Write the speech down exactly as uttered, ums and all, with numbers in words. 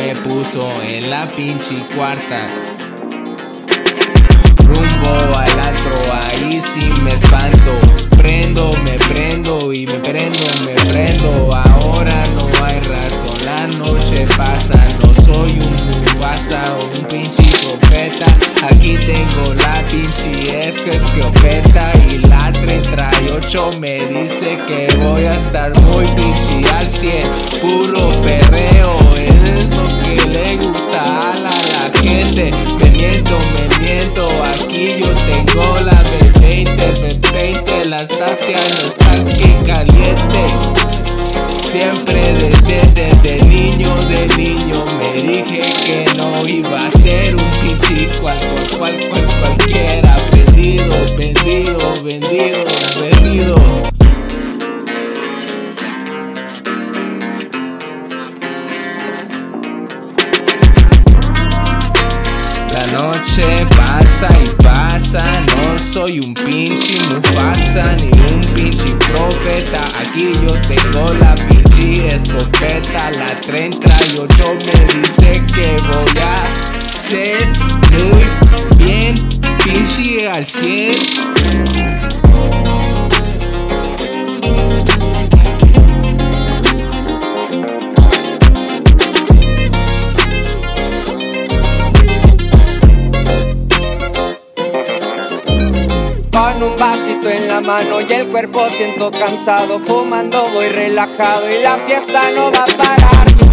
me puso en la pinche cuarta. Rumbo al antro, ahí sí me espanto. Prendo, me prendo y me prendo, me prendo. Ahora no hay razón, la noche pasa. No soy un Mufasa o un pinche profeta. Aquí tengo la pinche escopeta y la treinta y ocho me dice que voy a estar muy pinche al cien. Puro perreo, es lo que le gusta a la, la gente. Me miento, me miento, aquí yo tengo la B veinte, B veinte, la sacia no está que caliente. Siempre desde, desde niño, de niño me dije que no iba a ser un pinche cual, cual, cual, cualquiera. Vendido, vendido, vendido, vendido. La noche pasa y pasa, no soy un pinche Mufasa ni un pinche profeta. Aquí yo tengo la pinche escopeta, la treinta y ocho me dice que voy a ser muy bien pinche al cien. Con un vasito en la mano y el cuerpo siento cansado. Fumando voy relajado y la fiesta no va a parar.